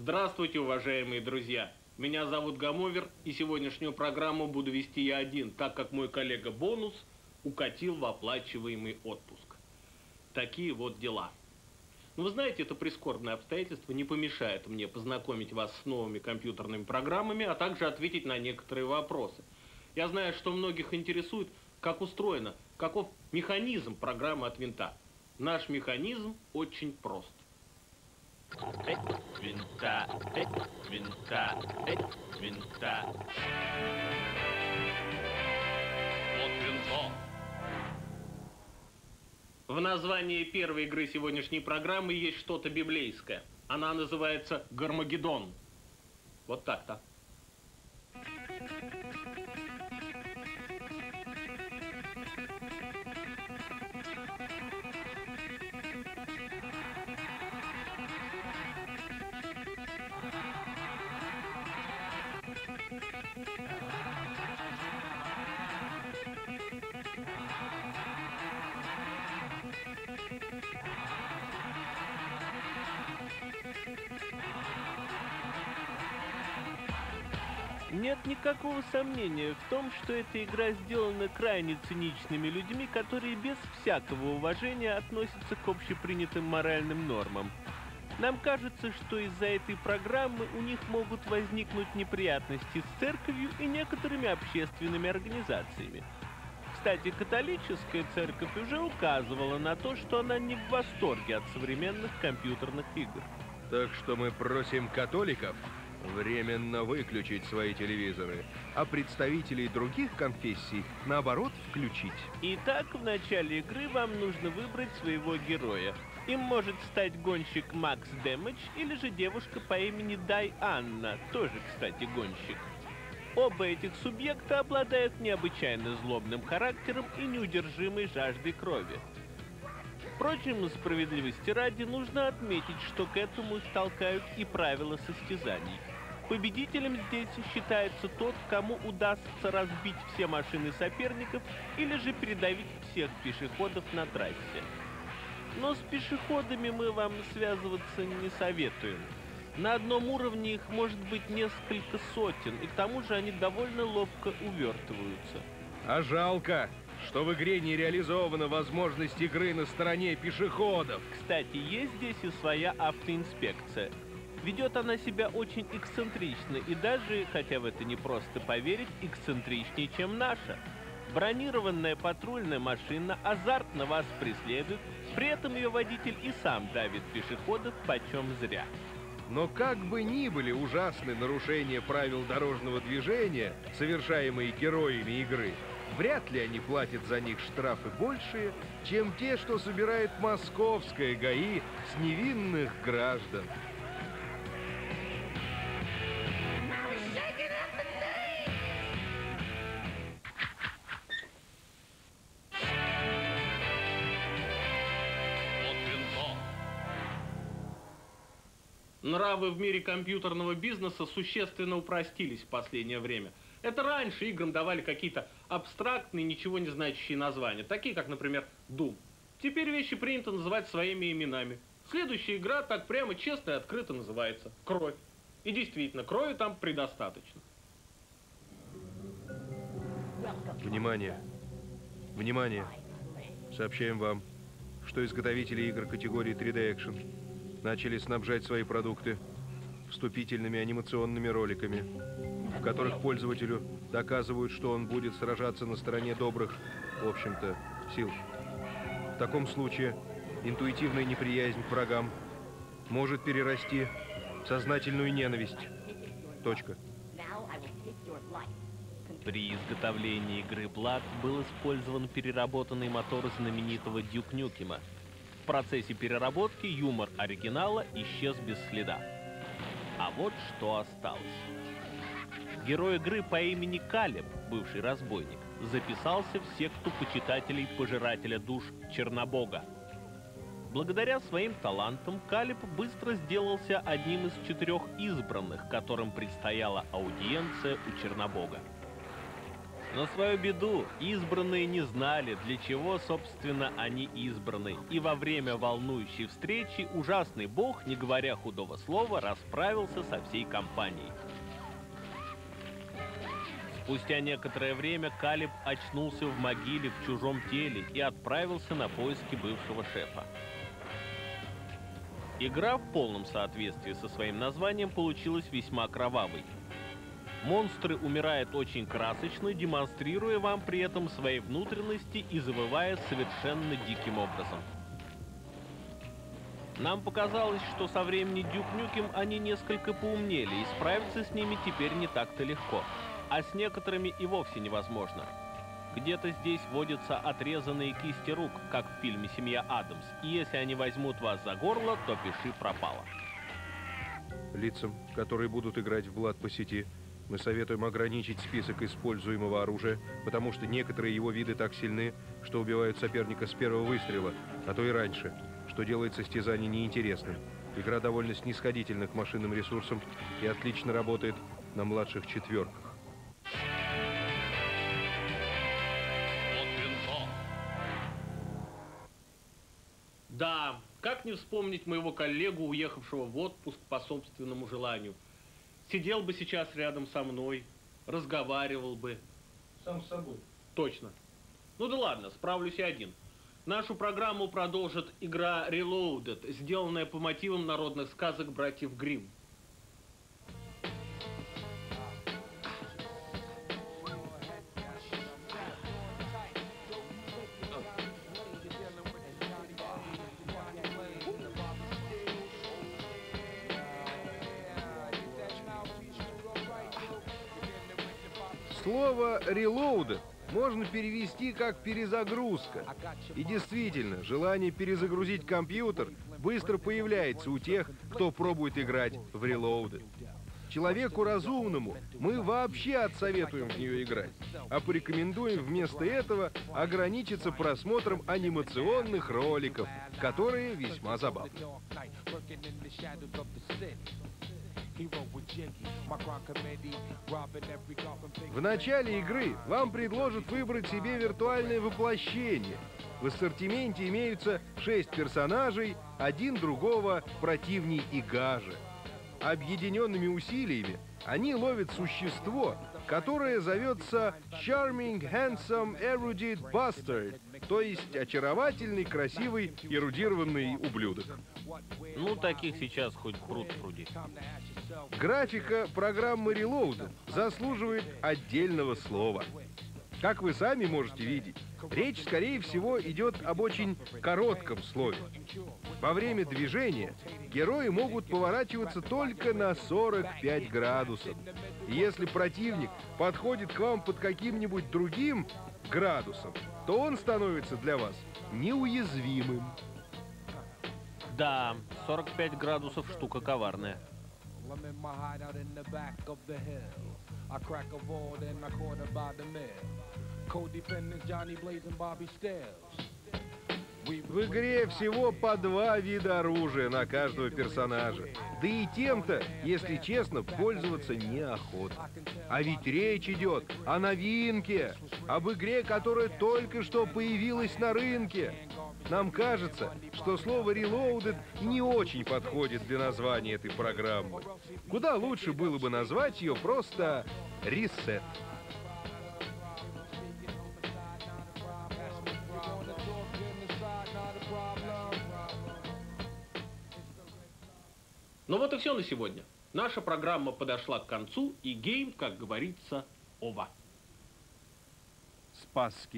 Здравствуйте, уважаемые друзья! Меня зовут Гамовер, и сегодняшнюю программу буду вести я один, так как мой коллега Бонус укатил в оплачиваемый отпуск. Такие вот дела. Но вы знаете, это прискорбное обстоятельство не помешает мне познакомить вас с новыми компьютерными программами, а также ответить на некоторые вопросы. Я знаю, что многих интересует, как устроена, каков механизм программы от винта. Наш механизм очень прост. Винта, винта, винта. Вот винто. В названии первой игры сегодняшней программы есть что-то библейское. Она называется «Гармагеддон». Вот так-то. Нет никакого сомнения в том, что эта игра сделана крайне циничными людьми, которые без всякого уважения относятся к общепринятым моральным нормам. Нам кажется, что из-за этой программы у них могут возникнуть неприятности с церковью и некоторыми общественными организациями. Кстати, католическая церковь уже указывала на то, что она не в восторге от современных компьютерных игр. Так что мы просим католиков временно выключить свои телевизоры, а представителей других конфессий, наоборот, включить. Итак, в начале игры вам нужно выбрать своего героя. Им может стать гонщик Макс Дэмэдж или же девушка по имени Дай Анна, тоже, кстати, гонщик. Оба этих субъекта обладают необычайно злобным характером и неудержимой жаждой крови. Впрочем, справедливости ради, нужно отметить, что к этому их толкают и правила состязаний. Победителем здесь считается тот, кому удастся разбить все машины соперников или же передавить всех пешеходов на трассе. Но с пешеходами мы вам связываться не советуем. На одном уровне их может быть несколько сотен, и к тому же они довольно ловко увертываются. А жалко, что в игре не реализована возможность игры на стороне пешеходов. Кстати, есть здесь и своя автоинспекция. Ведет она себя очень эксцентрично и даже, хотя в это не просто поверить, эксцентричнее, чем наша. Бронированная патрульная машина азартно вас преследует, при этом ее водитель и сам давит пешеходов почем зря. Но как бы ни были ужасны нарушения правил дорожного движения, совершаемые героями игры, вряд ли они платят за них штрафы большие, чем те, что собирает московская ГАИ с невинных граждан. Нравы в мире компьютерного бизнеса существенно упростились в последнее время. Это раньше играм давали какие-то абстрактные, ничего не значащие названия, такие как, например, Doom. Теперь вещи принято называть своими именами. Следующая игра так прямо честно и открыто называется «Кровь». И действительно, крови там предостаточно. Внимание! Внимание! Сообщаем вам, что изготовители игр категории 3D Action начали снабжать свои продукты вступительными анимационными роликами, в которых пользователю доказывают, что он будет сражаться на стороне добрых, в общем-то, сил. В таком случае интуитивная неприязнь к врагам может перерасти в сознательную ненависть. Точка. При изготовлении игры Blood был использован переработанный мотор знаменитого Дюк Нюкема. В процессе переработки юмор оригинала исчез без следа. А вот что осталось. Герой игры по имени Калеб, бывший разбойник, записался в секту почитателей Пожирателя душ Чернобога. Благодаря своим талантам Калеб быстро сделался одним из 4 избранных, которым предстояла аудиенция у Чернобога. На свою беду избранные не знали, для чего, собственно, они избраны. И во время волнующей встречи ужасный бог, не говоря худого слова, расправился со всей компанией. Спустя некоторое время Калиб очнулся в могиле в чужом теле и отправился на поиски бывшего шефа. Игра в полном соответствии со своим названием получилась весьма кровавой. Монстры умирают очень красочно, демонстрируя вам при этом свои внутренности и завывая совершенно диким образом. Нам показалось, что со времени Дюк Нюкем они несколько поумнели, и справиться с ними теперь не так-то легко. А с некоторыми и вовсе невозможно. Где-то здесь водятся отрезанные кисти рук, как в фильме «Семья Адамс», и если они возьмут вас за горло, то пиши пропало. Лицам, которые будут играть в Блад по сети, мы советуем ограничить список используемого оружия, потому что некоторые его виды так сильны, что убивают соперника с первого выстрела, а то и раньше, что делает состязание неинтересным. Игра довольно снисходительна к машинным ресурсам и отлично работает на младших четверках. Вот винтом. Да, как не вспомнить моего коллегу, уехавшего в отпуск по собственному желанию. Сидел бы сейчас рядом со мной, разговаривал бы. Сам с собой. Точно. Ну да ладно, справлюсь и один. Нашу программу продолжит игра Reloaded, сделанная по мотивам народных сказок братьев Гримм. Слово «reload» можно перевести как «перезагрузка». И действительно, желание перезагрузить компьютер быстро появляется у тех, кто пробует играть в Reloaded. Человеку разумному мы вообще отсоветуем в нее играть, а порекомендуем вместо этого ограничиться просмотром анимационных роликов, которые весьма забавны. В начале игры вам предложат выбрать себе виртуальное воплощение. В ассортименте имеются 6 персонажей, один другого противней и гаже. Объединенными усилиями они ловят существо, которое зовется Charming, Handsome, Erudite Bastard, то есть очаровательный, красивый, эрудированный ублюдок. Ну, таких сейчас хоть пруд пруди. Графика программы Reloaded заслуживает отдельного слова. Как вы сами можете видеть, речь, скорее всего, идет об очень коротком слове. Во время движения герои могут поворачиваться только на 45 градусов. И если противник подходит к вам под каким-нибудь другим градусом, то он становится для вас неуязвимым. Да, 45 градусов штука коварная. В игре всего по 2 вида оружия на каждого персонажа. Да и тем-то, если честно, пользоваться неохота. А ведь речь идет о новинке, об игре, которая только что появилась на рынке. Нам кажется, что слово «Reloaded» не очень подходит для названия этой программы. Куда лучше было бы назвать ее просто «Reset». Ну вот и все на сегодня. Наша программа подошла к концу, и гейм, как говорится, ова. Спасский.